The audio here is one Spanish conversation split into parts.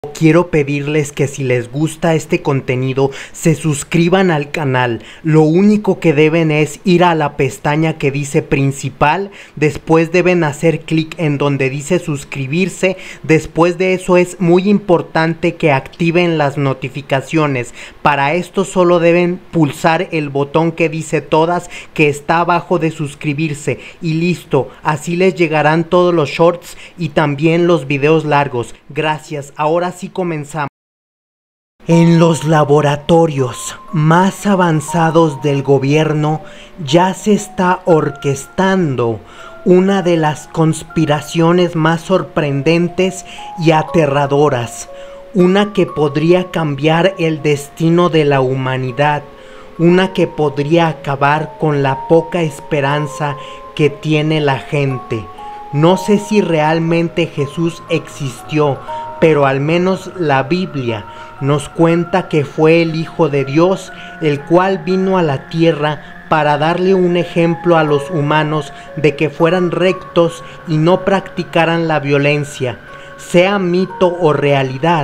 Quiero pedirles que si les gusta este contenido se suscriban al canal. Lo único que deben es ir a la pestaña que dice principal, después deben hacer clic en donde dice suscribirse. Después de eso es muy importante que activen las notificaciones. Para esto solo deben pulsar el botón que dice todas, que está abajo de suscribirse, y listo. Así les llegarán todos los shorts y también los videos largos. Gracias. Ahora sí comenzamos. En los laboratorios más avanzados del gobierno ya se está orquestando una de las conspiraciones más sorprendentes y aterradoras, una que podría cambiar el destino de la humanidad, una que podría acabar con la poca esperanza que tiene la gente. No sé si realmente Jesús existió, pero al menos la Biblia nos cuenta que fue el Hijo de Dios, el cual vino a la tierra para darle un ejemplo a los humanos de que fueran rectos y no practicaran la violencia. Sea mito o realidad,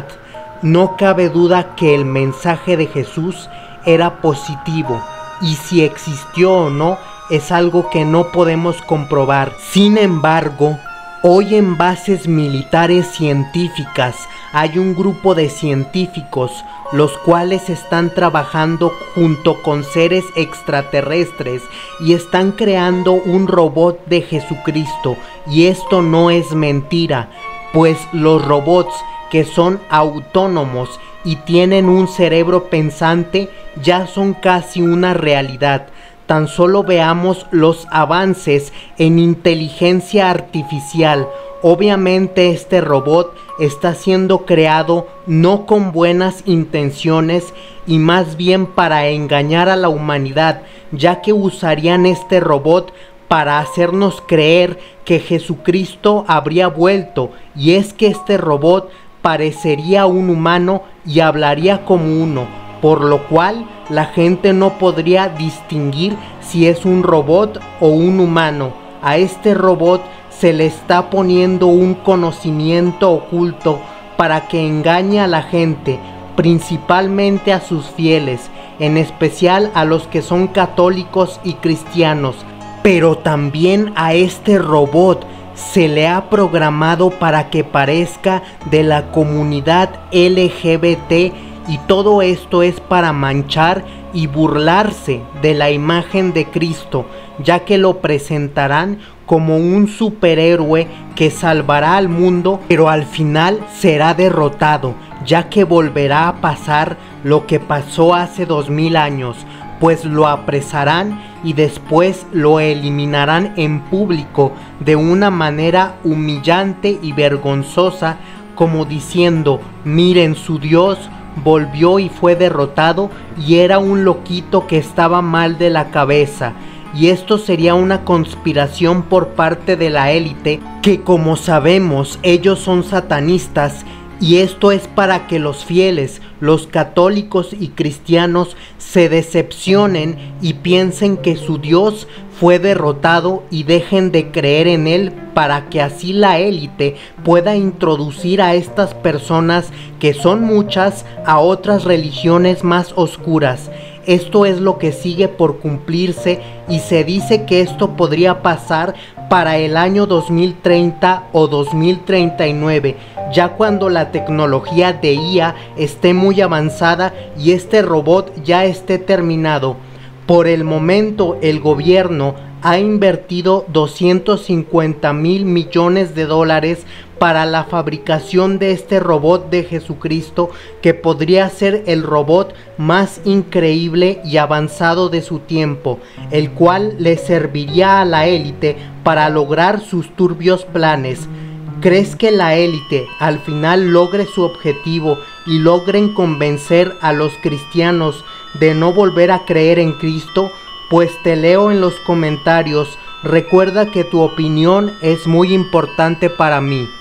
no cabe duda que el mensaje de Jesús era positivo, y si existió o no es algo que no podemos comprobar. Sin embargo, hoy en bases militares científicas hay un grupo de científicos los cuales están trabajando junto con seres extraterrestres y están creando un robot de Jesucristo. Y esto no es mentira, pues los robots que son autónomos y tienen un cerebro pensante ya son casi una realidad. Tan solo veamos los avances en inteligencia artificial. Obviamente este robot está siendo creado no con buenas intenciones y más bien para engañar a la humanidad, ya que usarían este robot para hacernos creer que Jesucristo habría vuelto, y es que este robot parecería un humano y hablaría como uno, por lo cual la gente no podría distinguir si es un robot o un humano. A este robot se le está poniendo un conocimiento oculto para que engañe a la gente, principalmente a sus fieles, en especial a los que son católicos y cristianos. Pero también a este robot se le ha programado para que parezca de la comunidad LGBT, y todo esto es para manchar y burlarse de la imagen de Cristo, ya que lo presentarán como un superhéroe que salvará al mundo, pero al final será derrotado, ya que volverá a pasar lo que pasó hace 2000 años, pues lo apresarán y después lo eliminarán en público de una manera humillante y vergonzosa, como diciendo: miren, su Dios volvió y fue derrotado y era un loquito que estaba mal de la cabeza. Y esto sería una conspiración por parte de la élite, que como sabemos ellos son satanistas, y esto es para que los fieles, los católicos y cristianos se decepcionen y piensen que su Dios fue derrotado y dejen de creer en él, para que así la élite pueda introducir a estas personas, que son muchas, a otras religiones más oscuras. Esto es lo que sigue por cumplirse, y se dice que esto podría pasar para el año 2030 o 2039, ya cuando la tecnología de IA esté muy avanzada y este robot ya esté terminado. Por el momento el gobierno ha invertido 250,000 millones de dólares para la fabricación de este robot de Jesucristo, que podría ser el robot más increíble y avanzado de su tiempo, el cual le serviría a la élite para lograr sus turbios planes. ¿Crees que la élite al final logre su objetivo y logren convencer a los cristianos de no volver a creer en Cristo? Pues te leo en los comentarios. Recuerda que tu opinión es muy importante para mí.